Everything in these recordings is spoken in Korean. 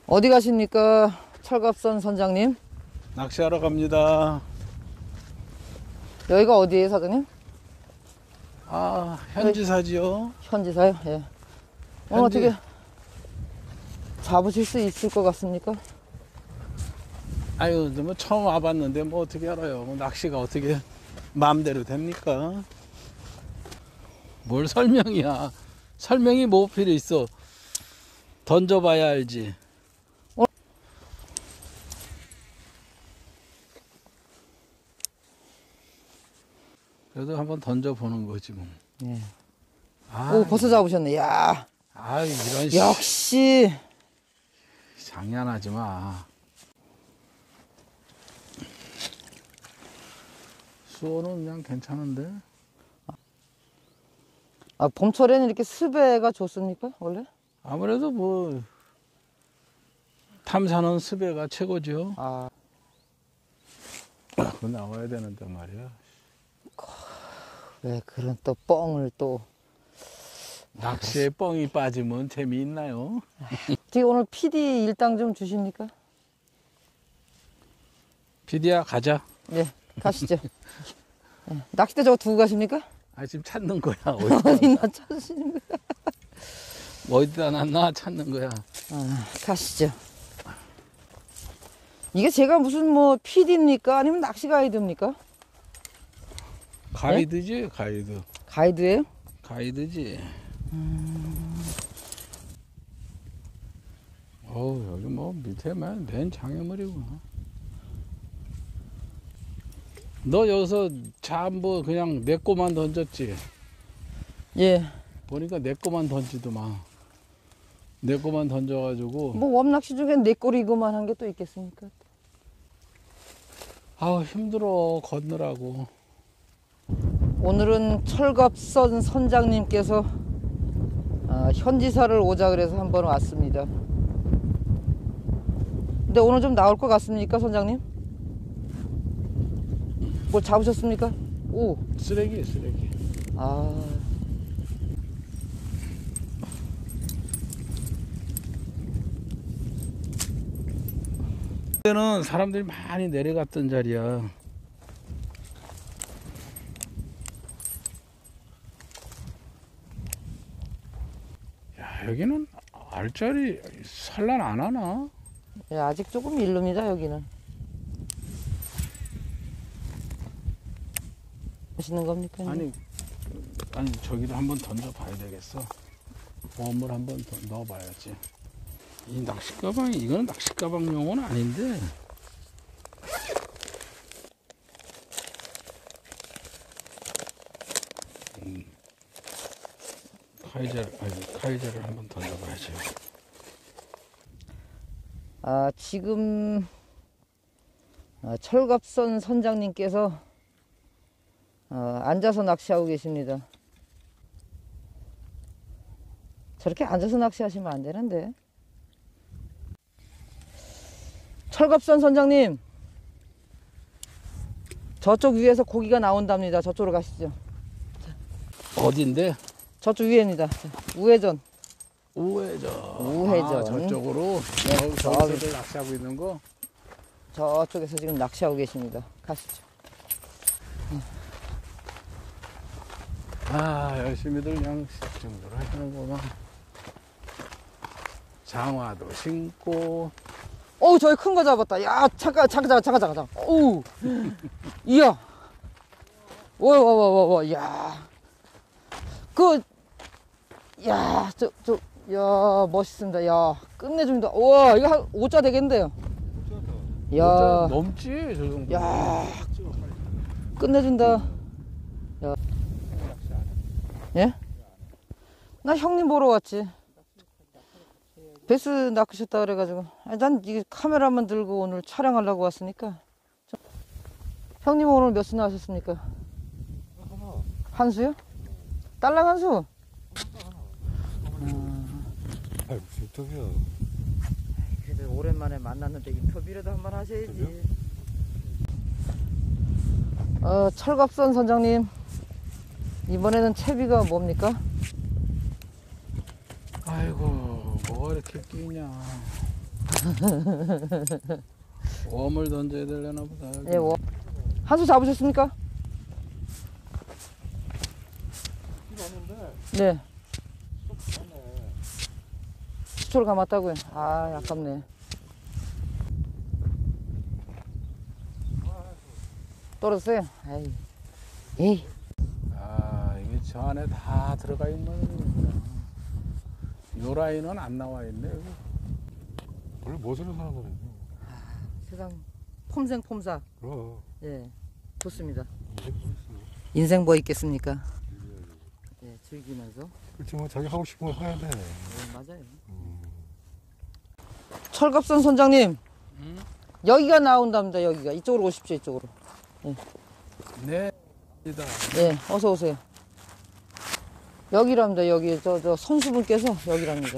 어디 가십니까? 철갑선 선장님? 낚시하러 갑니다. 여기가 어디예요, 사장님? 아, 현지사지요? 현지사요? 예. 오늘 현지. 어떻게 잡으실 수 있을 것 같습니까? 아유, 뭐 처음 와봤는데 뭐 어떻게 알아요? 뭐 낚시가 어떻게 마음대로 됩니까? 뭘 설명이야? 설명이 뭐 필요 있어? 던져봐야 알지. 그래도 한번 던져보는 거지 뭐. 예. 아, 오, 벌써 잡으셨네. 야, 아, 이런 씨. 역시. 장난하지 마. 수어는 그냥 괜찮은데. 아, 봄철에는 이렇게 스배가 좋습니까, 원래? 아무래도 뭐 탐사는 수배가 최고죠. 아, 그거 나와야 되는데 말이야. 왜 그런 또 뻥을 또. 낚시에 뻥이 빠지면 재미있나요? 어떻게 오늘 PD 일당 좀 주십니까? 피디야 가자. 예, 가시죠. 예. 낚싯대 저거 두고 가십니까? 아 지금 찾는 거야. 어디나 찾으시는 거야? 어디다 놨나 찾는 거야. 아, 가시죠. 이게 제가 무슨 뭐 PD입니까? 아니면 낚시 가이드입니까? 가이드지 가이드. 가이드예요? 가이드지. 어우 여기 뭐 밑에만 맨 장애물이구나. 너 여기서 잠뭐 그냥 내 거만 던졌지? 예. 보니까 내 거만 던지더만. 내 거만 던져가지고 뭐 웜낚시 중에 내 꼬리고만 한 게 또 있겠습니까? 아우 힘들어 걷느라고. 오늘은 철갑선 선장님께서 현지사를 오자 그래서 한번 왔습니다. 근데 오늘 좀 나올 것 같습니까, 선장님? 뭘 잡으셨습니까? 오, 쓰레기. 아, 그때는 사람들이 많이 내려갔던 자리야. 야 여기는 알짜리 산란 안 하나? 예, 아직 조금 일릅니다, 여기는. 하시는 겁니까? 이제? 아니 저기도 한번 던져봐야 되겠어. 웜을 한번 넣어봐야지. 이 낚시 가방이 이거는 낚시 가방용은 아닌데. 카이제를 한번 던져봐야지. 아, 지금 철갑선 선장님께서 앉아서 낚시하고 계십니다. 저렇게 앉아서 낚시하시면 안 되는데. 철갑선 선장님, 저쪽 위에서 고기가 나온답니다. 저쪽으로 가시죠. 어딘데? 저쪽 위에입니다. 자, 우회전. 우회전. 우회전. 아, 저쪽으로. 네, 저기서들 낚시하고 있는 거. 저쪽에서 지금 낚시하고 계십니다. 가시죠. 아, 열심히들 그냥 집중들 하시는구만. 장화도 신고. 어우, 저기 큰 거 잡았다. 야, 잠깐. 어우, 이야. 와, 야. 야, 야, 멋있습니다. 야, 끝내줍니다. 우와, 이거 한 5자 되겠는데요? 야, 넘지, 저 정도. 야, 끝내준다. 야. 예? 나 형님 보러 왔지. 베스 낚으셨다 그래가지고. 아니, 난 이게 카메라만 들고 오늘 촬영하려고 왔으니까. 형님 오늘 몇 수 나오셨습니까? 한 수요? 딸랑 한 수? 아이 무슨 인터뷰야. 그래도 오랜만에 만났는데 인터뷰라도 한번 하셔야지. 철갑선 선장님, 이번에는 채비가 뭡니까? 아이고, 뭐가 이렇게 끼냐. 웜을 던져야 되려나 보다. 여기. 예, 한수 잡으셨습니까? 네. 수초를 감았다고요? 아, 아깝네. 떨어졌어요? 에이. 에이. 아, 이게 저 안에 다 들어가 있는 거구나. 요 라인은 안 나와 있네. 여기. 원래 멋으로 사는 거네. 세상 폼생폼사. 그럼. 예, 좋습니다. 이게 뭐 있어. 인생 뭐 있겠습니까? 예, 즐기면서. 그렇지만 자기 하고 싶은 걸 해야 돼. 네, 맞아요. 철갑선 선장님, 응? 여기가 나온답니다. 여기가 이쪽으로 오십시오. 이쪽으로. 네. 이다. 예, 어서 오세요. 여기랍니다. 여기 저 선수분께서 여기랍니다.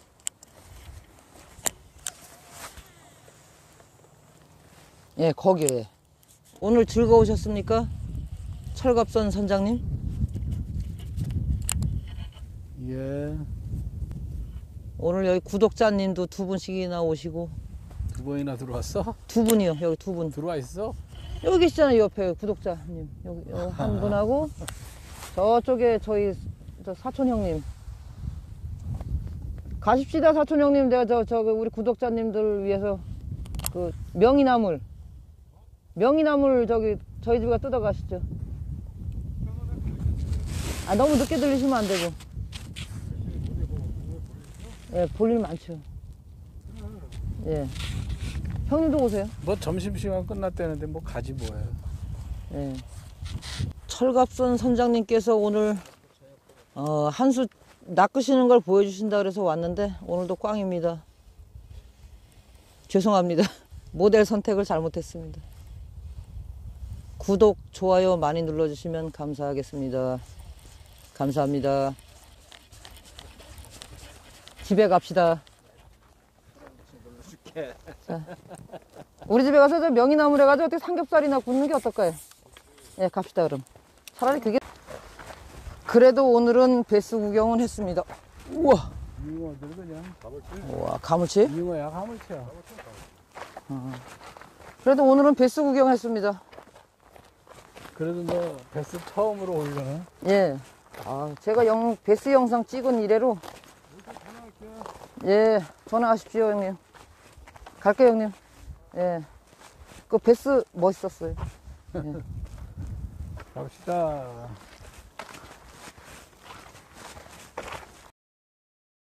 예, 거기에. 오늘 즐거우셨습니까? 철갑선 선장님? 예. 오늘 여기 구독자님도 두 분씩이나 오시고. 두 번이나 들어왔어? 두 분이요. 여기 두 분. 들어와 있어? 여기 계시잖아요. 옆에 구독자님. 여기 한 분하고 저쪽에 저희 저 사촌 형님. 가십시다 사촌 형님. 내가 저 우리 구독자님들 위해서 그 명이나물 저기 저희 집가 뜯어 가시죠. 아, 너무 늦게 들리시면 안 되고. 예, 볼 일 많죠. 예. 형님도 오세요. 뭐 점심시간 끝났다는데 뭐 가지 뭐해. 예. 철갑선 선장님께서 오늘 한수 낚으시는 걸 보여주신다 그래서 왔는데 오늘도 꽝입니다. 죄송합니다. 모델 선택을 잘못했습니다. 구독, 좋아요 많이 눌러주시면 감사하겠습니다. 감사합니다. 집에 갑시다. 자, 우리 집에 가서 저 명이나물 해가지고 어떻게 삼겹살이나 굽는 게 어떨까요? 예, 갑시다 그럼. 차라리 그게. 그래도 오늘은 배스 구경은 했습니다. 우와. 잉어들 그냥. 우와, 가물치? 잉어야 가물치야. 그래도 오늘은 배스 구경했습니다. 그래도 너 베스 처음으로 올려네. 예. 아, 제가 배스 영상 찍은 이래로. 예, 전화하십시오 형님. 갈게요 형님. 예. 그 배스 멋있었어요. 예. 갑시다.